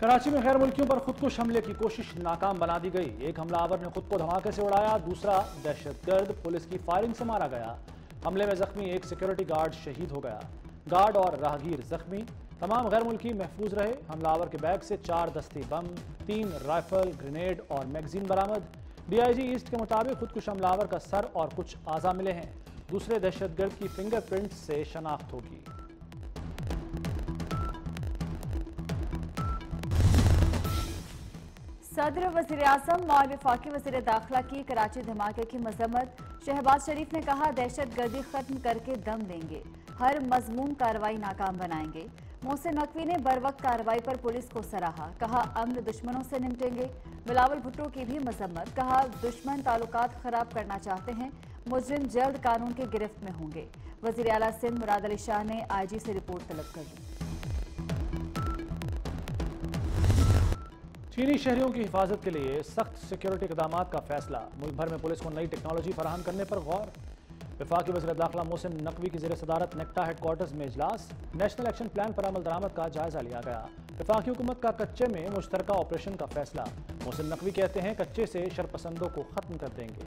कराची में गैर मुल्कियों पर खुदकुश हमले की कोशिश नाकाम बना दी गई। एक हमलावर ने खुद को धमाके से उड़ाया, दूसरा दहशतगर्द पुलिस की फायरिंग से मारा गया। हमले में जख्मी एक सिक्योरिटी गार्ड शहीद हो गया। गार्ड और राहगीर जख्मी। तमाम गैर मुल्की महफूज रहे। हमलावर के बैग से 4 दस्ती बम, 3 राइफल, ग्रेनेड और मैगजीन बरामद। DIG ईस्ट के मुताबिक खुदकुश हमलावर का सर और कुछ आज़ा मिले हैं। दूसरे दहशतगर्द की फिंगरप्रिंट से शनाख्त होगी। सदर वज़ीर-ए-आज़म और वफाकी वज़ीर दाखिला की कराची धमाके की मजम्मत। शहबाज शरीफ ने कहा, दहशतगर्दी खत्म करके दम देंगे, हर मजमूम कार्रवाई नाकाम बनाएंगे। मोहसिन नकवी ने बरवक्त कार्रवाई पर पुलिस को सराहा, कहा अमन दुश्मनों से निपटेंगे। बिलावल भुट्टो की भी मजम्मत, कहा दुश्मन ताल्लुकात खराब करना चाहते हैं, मुजरिम जल्द कानून की गिरफ्त में होंगे। वज़ीर आला सिंध मुराद अली शाह ने IG से रिपोर्ट तलब कर ली। चीनी शहरियों की हिफाजत के लिए सख्त सिक्योरिटी इक़दामात का फैसला। मुल्क भर में पुलिस को नई टेक्नोलॉजी फराहम करने पर गौर। वफाकी वज़ीर दाखिला मोहसिन नकवी की ज़ेर सदारत नेक्टा हेडक्वार्टर्स में इजलास। नेशनल एक्शन प्लान पर अमल दरामद का जायजा लिया गया। वफाकी हुकूमत का कच्चे में मुश्तरका ऑपरेशन का फैसला। मोहसिन नकवी कहते हैं, कच्चे से शरपसंदों को खत्म कर देंगे।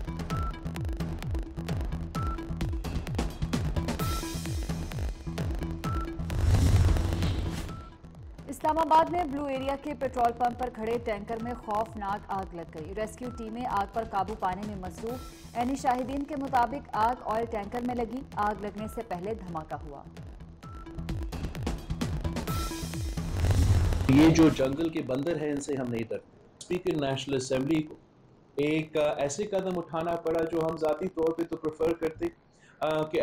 इस्लामाबाद में ब्लू एरिया के पेट्रोल पंप पर खड़े टैंकर में खौफनाक आग लग गई। रेस्क्यू टीमें आग पर काबू पाने में मसरूफ। ऐनी शाहिदीन के मुताबिक आग ऑयल टैंकर में लगी। आग लगने से पहले धमाका हुआ। ये जो जंगल के बंदर हैं, इनसे हम नहीं डरते। स्पीकर नेशनल असेंबली को एक ऐसे कदम उठाना पड़ा जो हम ज़ाती तौर पे तो प्रेफर करते कि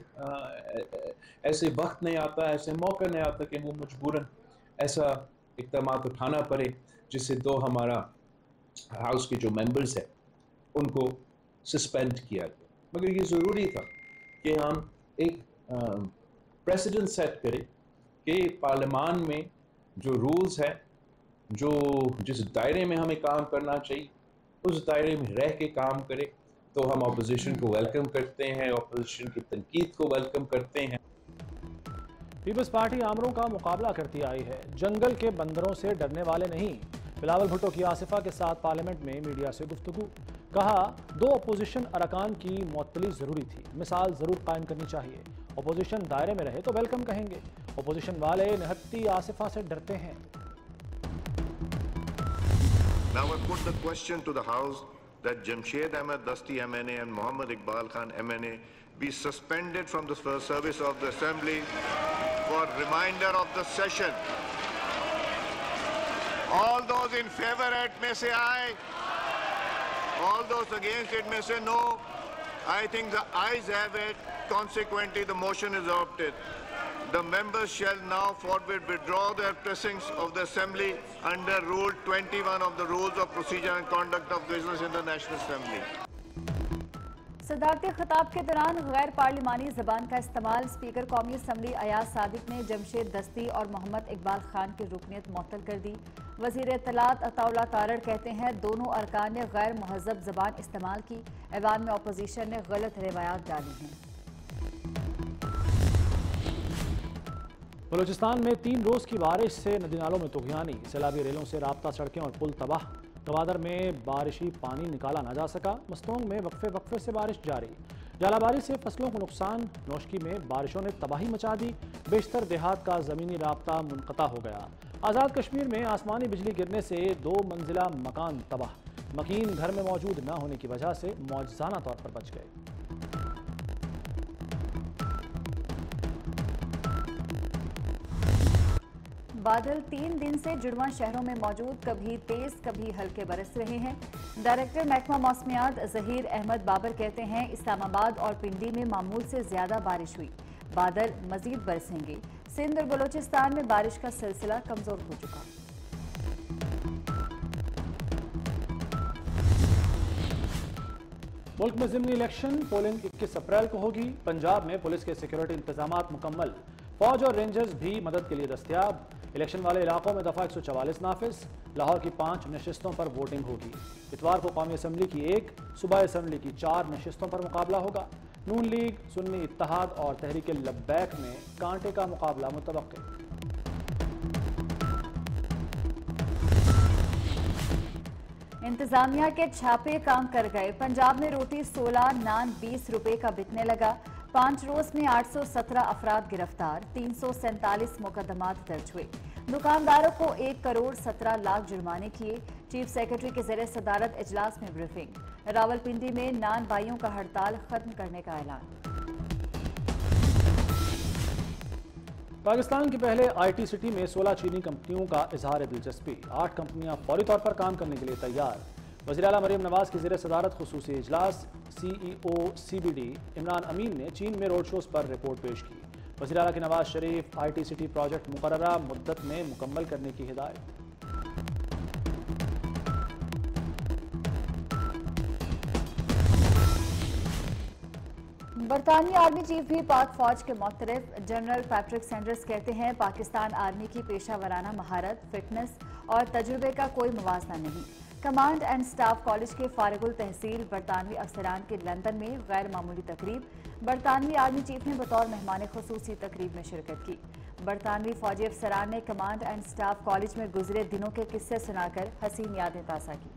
ऐसे वक्त नहीं आता, ऐसे मौका नहीं आता कि वो मजबूरन ऐसा इक़दाम उठाना पड़े जिससे दो हमारा हाउस के जो मेंबर्स हैं उनको सस्पेंड किया गया। मगर ये ज़रूरी था कि हम एक प्रेसिडेंट सेट करें कि पार्लियामान में जो रूल्स है, जो जिस दायरे में हमें काम करना चाहिए उस दायरे में रह के काम करें। तो हम अपोजिशन को वेलकम करते हैं, अपोजिशन की तनकीद को वेलकम करते हैं। पीपल्स पार्टी आमरों का मुकाबला करती आई है, जंगल के बंदरों से डरने वाले नहीं। बिलावल भुट्टो की आसिफा के साथ पार्लियामेंट में मीडिया से गुफ्तगू। कहा, 2 अपोजिशन अरकान की मुअत्तली जरूरी थी, मिसाल जरूर कायम करनी चाहिए। अपोजिशन दायरे में रहे तो वेलकम कहेंगे। अपोजिशन वाले निहत्ती आसिफा से डरते हैं। Now I put the question to the House that Jamshed Ahmed Dasti MNA and Mohammad Iqbal Khan MNA be suspended from the service of the Assembly for remainder of the session. All those in favor it may say aye. All those against it may say no. I think the ayes have it. Consequently, the motion is adopted. The members shall now forthwith withdraw their pressings of the Assembly under Rule 21 of the Rules of Procedure and Conduct of Business in the National Assembly. सदारती खिताब के दौरान गैर पार्लिमानी जबान का इस्तेमाल। Speaker कौमी assembly Ayaz Sadiq ने जमशेद दस्ती और मोहम्मद इकबाल खान की रुकनीत मुअत्तल कर दी। वज़ीर इत्तलात अताउल्लाह तारड़ कहते हैं, दोनों अरकान ने गैर महज़ब जबान इस्तेमाल की। ऐवान में अपोजिशन ने गलत रिवायात डाली हैं। बलूचिस्तान में 3 रोज़ की बारिश से नदी नालों में तुग़यानी। सैलाबी रेलों से राब्ता, सड़कें और पुल तबाह। गवादर में बारिशी पानी निकाला ना जा सका। मस्तोंग में वक्फे से बारिश जारी। जालाबारी से फसलों को नुकसान। नौशकी में बारिशों ने तबाही मचा दी। बेशतर देहात का ज़मीनी राब्ता मुनक़ता हो गया। आज़ाद कश्मीर में आसमानी बिजली गिरने से 2 मंजिला मकान तबाह। मकीन घर में मौजूद न होने की वजह से मौजज़ाना तौर पर बच गए। बादल 3 दिन से जुड़वा शहरों में मौजूद, कभी तेज कभी हल्के बरस रहे हैं। डायरेक्टर महकमा मौसमियात ज़हीर अहमद बाबर कहते हैं, इस्लामाबाद और पिंडी में मामूल से ज्यादा बारिश हुई। बादल मजीद बरसेंगे। सिंध और बलोचिस्तान में बारिश का सिलसिला कमजोर हो चुका। मुल्क में ज़िमनी इलेक्शन पोलिंग 21 अप्रैल को होगी। पंजाब में पुलिस के सिक्योरिटी इंतजामात मुकम्मल। फौज और रेंजर्स भी मदद के लिए दस्तयाब। इलेक्शन वाले इलाकों में दफ़ा 144 नाफिज। लाहौर की 5 नशिस्तों पर वोटिंग होगी। इतवार को कौमी असम्बली की 1, सूबाई असम्बली की 4 नशिस्तों पर मुकाबला होगा। नून लीग, सुन्नी इत्तेहाद और तहरीक लब्बैक में कांटे का मुकाबला मुतवक्किल। इंतजामिया के छापे काम कर गए। पंजाब में रोटी 16, नान 20 रुपए का बिकने लगा। 5 रोज में 817 अफराद गिरफ्तार, 347 मुकदमात दर्ज हुए। दुकानदारों को 1 करोड़ 17 लाख जुर्माने किए। चीफ सेक्रेटरी के ज़रिए सदारत इजलास में ब्रीफिंग। रावलपिंडी में नान बाइयों का हड़ताल खत्म करने का ऐलान। पाकिस्तान की पहले IT सिटी में 16 चीनी कंपनियों का इजहार दिलचस्पी। 8 कंपनियां फौरी तौर पर काम करने के लिए तैयार। वज़ीर आला मरीम नवाज की ज़रिए सदारत खुसूसी इजलास। CEO CBD इमरान अमीन ने चीन में रोड शोज पर रिपोर्ट पेश की। वज़ीर आला के Nawaz Sharif IT city project मुकर्ररा मुद्दत में मुकम्मल करने की हिदायत। बरतानवी आर्मी चीफ भी पाक फौज के मुख्तलिफ। जनरल पैट्रिक सैंडर्स कहते हैं पाकिस्तान आर्मी की पेशा वराना महारत, फिटनेस और तजुर्बे का कोई मुवाजना नहीं। कमांड एंड स्टाफ कॉलेज के फारिगुल तहसील बरतानवी अफसरान के लंदन में गैर मामूली तकरीब। बरतानवी आर्मी चीफ ने बतौर मेहमान खुसूसी तकरीब में शिरकत की। बरतानवी फौजी अफसरान ने कमांड एंड स्टाफ कॉलेज में गुजरे दिनों के किस्से सुनाकर हसीन यादें ताज़ा की।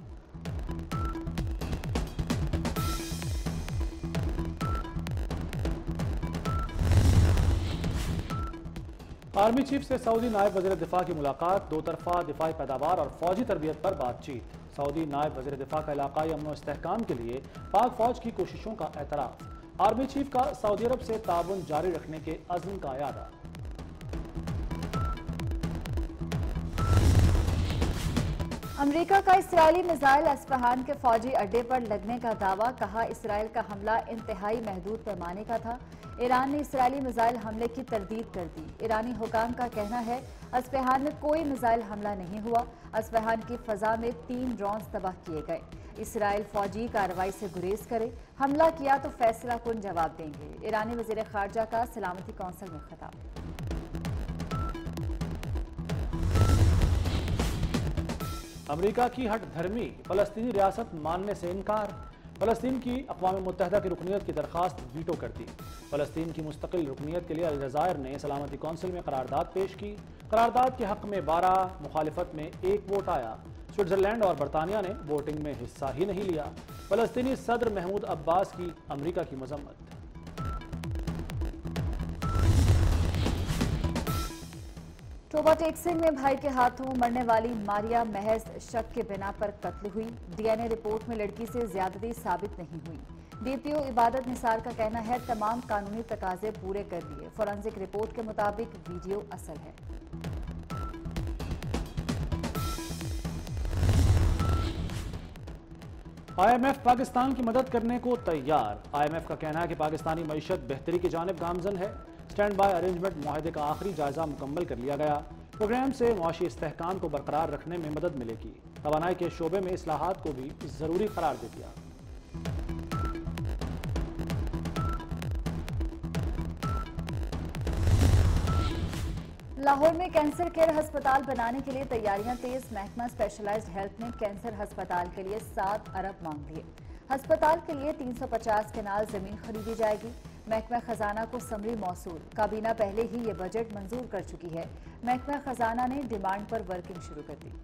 आर्मी चीफ से सऊदी नायब वज़ीर दिफा की मुलाकात। 2 तरफा दिफाई पैदावार और फौजी तरबियत पर बातचीत। सऊदी नायब वज़ीर दिफा का इलाकाई अमन व इस्तेहकाम के लिए पाक फौज की कोशिशों का एतराफ़। आर्मी चीफ का सऊदी अरब से ताउन जारी रखने के अज़्म का यादा। अमेरिका का इसराइली मिसाइल अस्फहान के फौजी अड्डे पर लगने का दावा। कहा इसराइल का हमला इंतहाई महदूद पैमाने का था। ईरान ने इसराइली मिसाइल हमले की तरदीद कर दी। ईरानी हुकाम का कहना है अस्फहान में कोई मिसाइल हमला नहीं हुआ। अस्फहान की फजा में 3 ड्रोन तबाह किए गए। इसराइल फौजी कार्रवाई से गुरेज करे, हमला किया तो फैसला कुन जवाब देंगे। ईरानी वज़ीर ख़ारजा का सलामती कौंसिल में खिताब। अमेरिका की हट धर्मी, फ़लस्तीनी रियासत मानने से इनकार। फ़लस्तीन की अक़वाम मुत्तहिदा की रुकनीत की दरख्वास्त वीटो कर दी। फ़लस्तीन की मुस्तकिल रुकनीत के लिए अलजायर ने सलामती कौंसिल में करारदाद पेश की। करारदाद के हक़ में 12, मुखालिफत में 1 वोट आया। स्विट्ज़रलैंड और बरतानिया ने वोटिंग में हिस्सा ही नहीं लिया। फ़लस्तीनी सदर महमूद अब्बास की अमेरिका की मजम्मत। टोबा टेक्सिंग में भाई के हाथों मरने वाली मारिया महज शक के बिना पर कत्ल हुई। DNA रिपोर्ट में लड़की से ज्यादती साबित नहीं हुई। DPO इबादत निसार का कहना है तमाम कानूनी तकाजे पूरे कर लिए। फोरेंसिक रिपोर्ट के मुताबिक वीडियो असल है। IMF पाकिस्तान की मदद करने को तैयार। IMF का कहना है कि पाकिस्तानी मईशत बेहतरी की जानिब गामजन है। स्टैंड बाय अरेंजमेंट मुआहदे का आखिरी जायजा मुकम्मल कर लिया गया। प्रोग्राम से मुआशी इस्तेहकाम को बरकरार रखने में मदद मिलेगी। तवानाई के शोबे में इस्लाहात को भी जरूरी करार दे दिया। लाहौर में कैंसर केयर अस्पताल बनाने के लिए तैयारियां तेज। महकमा स्पेशलाइज्ड हेल्थ ने कैंसर अस्पताल के लिए 7 अरब मांग लिए। अस्पताल के लिए 350 कनाल जमीन खरीदी जाएगी। महकमा खजाना को समरी मौसूल। काबीना पहले ही ये बजट मंजूर कर चुकी है। महकमा खजाना ने डिमांड पर वर्किंग शुरू कर दी।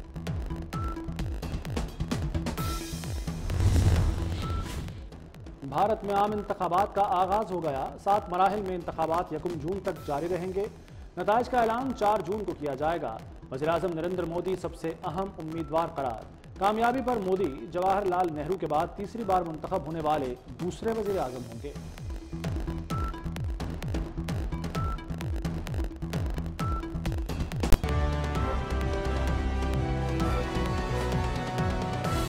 भारत में आम इंतखाबात का आगाज हो गया। 7 मराहिल में इंतखाबात 1 जून तक जारी रहेंगे। नताइज का ऐलान 4 जून को किया जाएगा। वज़ीर-ए-आज़म नरेंद्र मोदी सबसे अहम उम्मीदवार करार। कामयाबी पर मोदी जवाहरलाल नेहरू के बाद तीसरी बार मुंतखब होने वाले दूसरे वज़ीर-ए-आज़म होंगे।